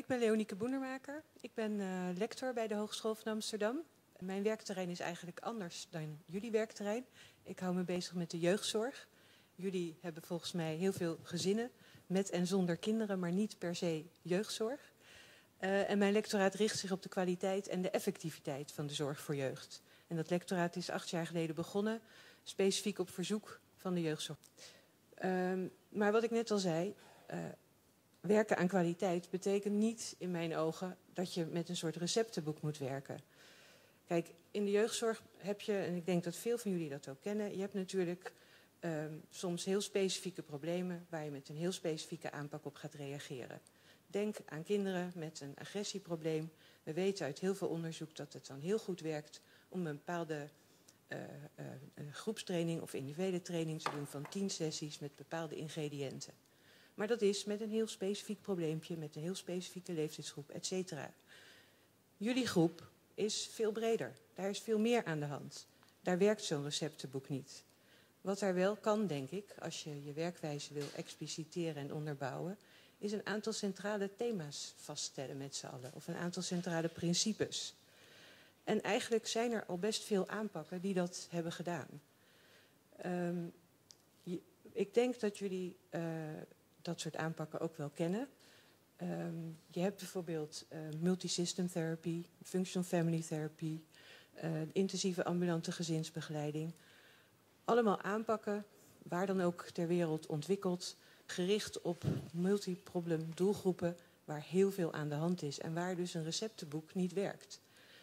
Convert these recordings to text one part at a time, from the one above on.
Ik ben Leonieke Boenermaker. Ik ben lector bij de Hogeschool van Amsterdam. Mijn werkterrein is eigenlijk anders dan jullie werkterrein. Ik hou me bezig met de jeugdzorg. Jullie hebben volgens mij heel veel gezinnen met en zonder kinderen, maar niet per se jeugdzorg. En mijn lectoraat richt zich op de kwaliteit en de effectiviteit van de zorg voor jeugd. En dat lectoraat is 8 jaar geleden begonnen, specifiek op verzoek van de jeugdzorg. Maar wat ik net al zei, werken aan kwaliteit betekent niet in mijn ogen dat je met een soort receptenboek moet werken. Kijk, in de jeugdzorg heb je, en ik denk dat veel van jullie dat ook kennen, je hebt natuurlijk soms heel specifieke problemen waar je met een heel specifieke aanpak op gaat reageren. Denk aan kinderen met een agressieprobleem. We weten uit heel veel onderzoek dat het dan heel goed werkt om een bepaalde groepstraining of individuele training te doen van 10 sessies met bepaalde ingrediënten. Maar dat is met een heel specifiek probleempje, met een heel specifieke leeftijdsgroep, et cetera. Jullie groep is veel breder. Daar is veel meer aan de hand. Daar werkt zo'n receptenboek niet. Wat daar wel kan, denk ik, als je je werkwijze wil expliciteren en onderbouwen, is een aantal centrale thema's vaststellen met z'n allen. Of een aantal centrale principes. En eigenlijk zijn er al best veel aanpakken die dat hebben gedaan. Ik denk dat jullie dat soort aanpakken ook wel kennen. Je hebt bijvoorbeeld multisystem therapy, functional family therapy, intensieve ambulante gezinsbegeleiding. Allemaal aanpakken, waar dan ook ter wereld ontwikkeld, gericht op multiproblem doelgroepen waar heel veel aan de hand is en waar dus een receptenboek niet werkt.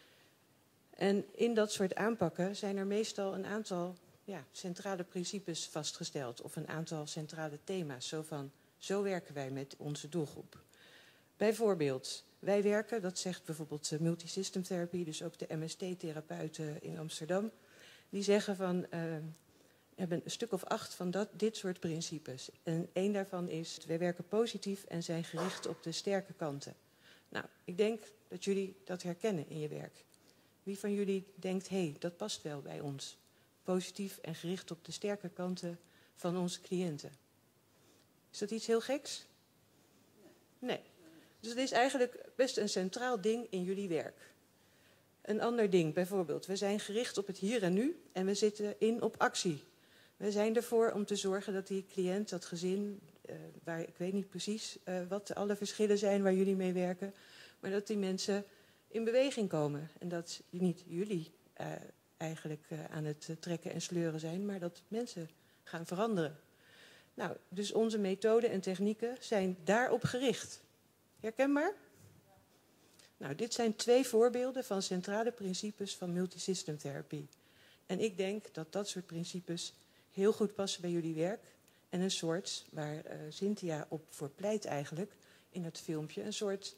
En in dat soort aanpakken zijn er meestal een aantal centrale principes vastgesteld of een aantal centrale thema's. Zo werken wij met onze doelgroep. Bijvoorbeeld, wij werken, dat zegt bijvoorbeeld multisystem therapy, dus ook de MST-therapeuten in Amsterdam, die zeggen van, we hebben een stuk of 8 van dit soort principes. En één daarvan is, wij werken positief en zijn gericht op de sterke kanten. Nou, ik denk dat jullie dat herkennen in je werk. Wie van jullie denkt, hé, dat past wel bij ons. Positief en gericht op de sterke kanten van onze cliënten. Is dat iets heel geks? Nee. Dus het is eigenlijk best een centraal ding in jullie werk. Een ander ding, bijvoorbeeld, we zijn gericht op het hier en nu en we zitten in op actie. We zijn ervoor om te zorgen dat die cliënt, dat gezin, waar ik weet niet precies wat alle verschillen zijn waar jullie mee werken, maar dat die mensen in beweging komen. En dat niet jullie eigenlijk aan het trekken en sleuren zijn, maar dat mensen gaan veranderen. Nou, dus onze methoden en technieken zijn daarop gericht. Herkenbaar? Nou, dit zijn 2 voorbeelden van centrale principes van multisystem therapy. En ik denk dat dat soort principes heel goed passen bij jullie werk. En een soort, waar Cynthia op voor pleit eigenlijk, in het filmpje, een soort,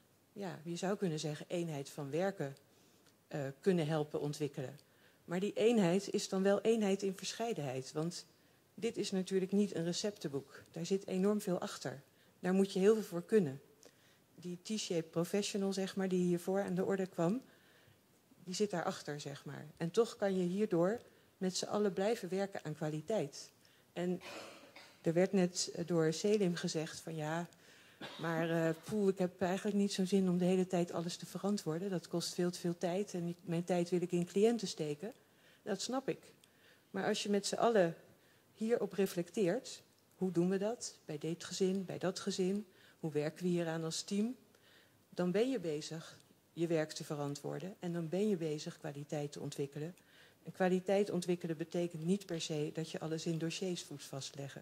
je zou kunnen zeggen, eenheid van werken kunnen helpen ontwikkelen. Maar die eenheid is dan wel eenheid in verscheidenheid. Want dit is natuurlijk niet een receptenboek. Daar zit enorm veel achter. Daar moet je heel veel voor kunnen. Die T-shaped professional, zeg maar, die hiervoor aan de orde kwam, die zit daarachter, zeg maar. En toch kan je hierdoor met z'n allen blijven werken aan kwaliteit. En er werd net door Selim gezegd van ja, maar ik heb eigenlijk niet zo'n zin om de hele tijd alles te verantwoorden. Dat kost veel te veel tijd en mijn tijd wil ik in cliënten steken. Dat snap ik. Maar als je met z'n allen hierop reflecteert, hoe doen we dat? Bij dit gezin, bij dat gezin. Hoe werken we hieraan als team? Dan ben je bezig je werk te verantwoorden. En dan ben je bezig kwaliteit te ontwikkelen. En kwaliteit ontwikkelen betekent niet per se dat je alles in dossiers moet vastleggen.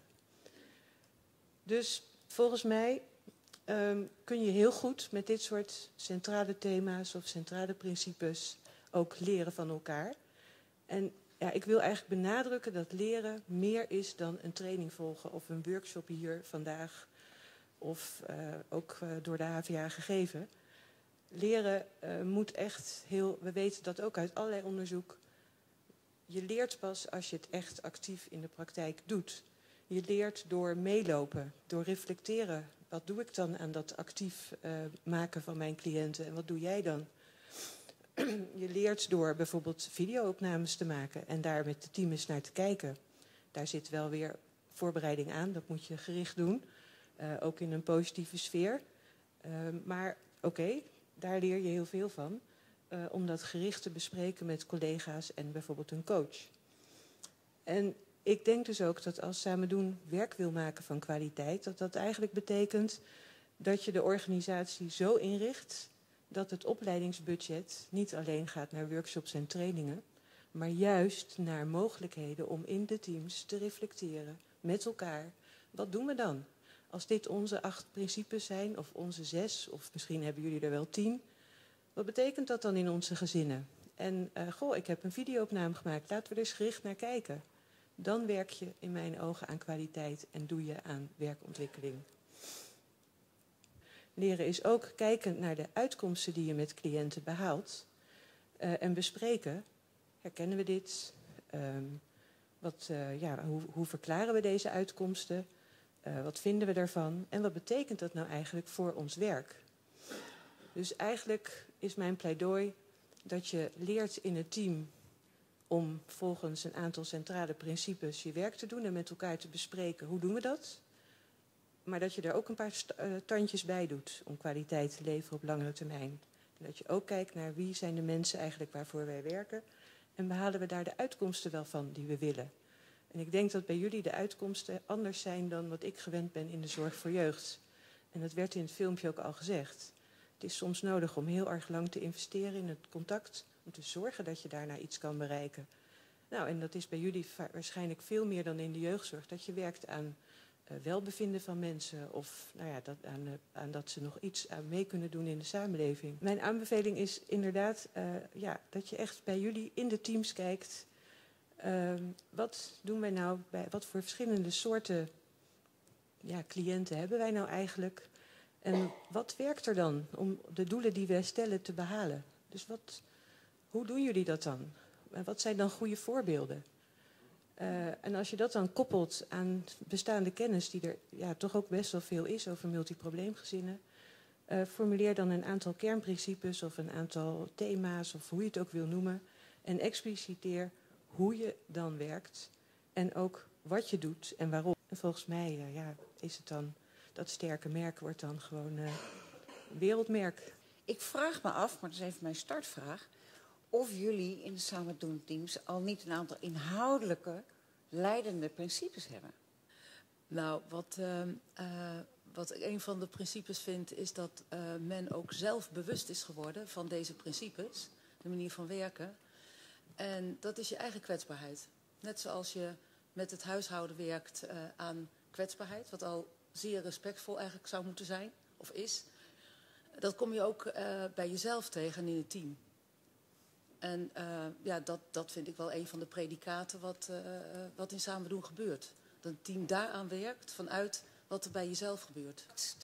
Dus volgens mij kun je heel goed met dit soort centrale thema's of centrale principes ook leren van elkaar. En ik wil eigenlijk benadrukken dat leren meer is dan een training volgen of een workshop hier vandaag of ook door de HVA gegeven. Leren moet echt heel, we weten dat ook uit allerlei onderzoek, je leert pas als je het echt actief in de praktijk doet. Je leert door meelopen, door reflecteren. Wat doe ik dan aan dat actief maken van mijn cliënten en wat doe jij dan? Je leert door bijvoorbeeld video-opnames te maken en daar met het team eens naar te kijken. Daar zit wel weer voorbereiding aan, dat moet je gericht doen. Ook in een positieve sfeer. Maar oké, daar leer je heel veel van. Om dat gericht te bespreken met collega's en bijvoorbeeld een coach. En ik denk dus ook dat als Samen Doen werk wil maken van kwaliteit, dat dat eigenlijk betekent dat je de organisatie zo inricht dat het opleidingsbudget niet alleen gaat naar workshops en trainingen, maar juist naar mogelijkheden om in de teams te reflecteren met elkaar. Wat doen we dan? Als dit onze 8 principes zijn, of onze 6, of misschien hebben jullie er wel 10. Wat betekent dat dan in onze gezinnen? En ik heb een videoopname gemaakt, laten we er eens gericht naar kijken. Dan werk je in mijn ogen aan kwaliteit en doe je aan werkontwikkeling. Leren is ook kijken naar de uitkomsten die je met cliënten behaalt. En bespreken, herkennen we dit? Hoe verklaren we deze uitkomsten? Wat vinden we daarvan? En wat betekent dat nou eigenlijk voor ons werk? Dus eigenlijk is mijn pleidooi dat je leert in het team om volgens een aantal centrale principes je werk te doen en met elkaar te bespreken hoe doen we dat. Maar dat je er ook een paar tandjes bij doet om kwaliteit te leveren op langere termijn. En dat je ook kijkt naar wie zijn de mensen eigenlijk waarvoor wij werken. En behalen we daar de uitkomsten wel van die we willen. En ik denk dat bij jullie de uitkomsten anders zijn dan wat ik gewend ben in de zorg voor jeugd. En dat werd in het filmpje ook al gezegd. Het is soms nodig om heel erg lang te investeren in het contact, om te zorgen dat je daarna iets kan bereiken. Nou, en dat is bij jullie waarschijnlijk veel meer dan in de jeugdzorg. Dat je werkt aan welbevinden van mensen of aan dat ze nog iets aan mee kunnen doen in de samenleving. Mijn aanbeveling is inderdaad dat je echt bij jullie in de teams kijkt. Wat doen wij nou bij wat voor verschillende soorten cliënten hebben wij nou eigenlijk? En wat werkt er dan om de doelen die wij stellen te behalen? Dus hoe doen jullie dat dan? En wat zijn dan goede voorbeelden? En als je dat dan koppelt aan bestaande kennis, die er toch ook best wel veel is over multiprobleemgezinnen, formuleer dan een aantal kernprincipes of een aantal thema's of hoe je het ook wil noemen. En expliciteer hoe je dan werkt en ook wat je doet en waarom. En volgens mij is het dan, dat sterke merk wordt dan gewoon wereldmerk. Ik vraag me af, maar dat is even mijn startvraag, of jullie in de Samen Doen teams al niet een aantal inhoudelijke leidende principes hebben. Nou, wat ik een van de principes vind, is dat men ook zelf bewust is geworden van deze principes, de manier van werken. En dat is je eigen kwetsbaarheid. Net zoals je met het huishouden werkt aan kwetsbaarheid, wat al zeer respectvol eigenlijk zou moeten zijn, of is. Dat kom je ook bij jezelf tegen in het team. En dat vind ik wel een van de predicaten wat in Samen Doen gebeurt. Dat het team daaraan werkt vanuit wat er bij jezelf gebeurt.